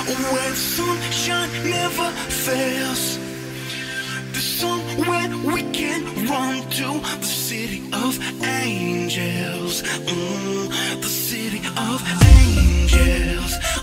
where the sunshine never fails. The somewhere we can run to, the city of angels, the city of angels.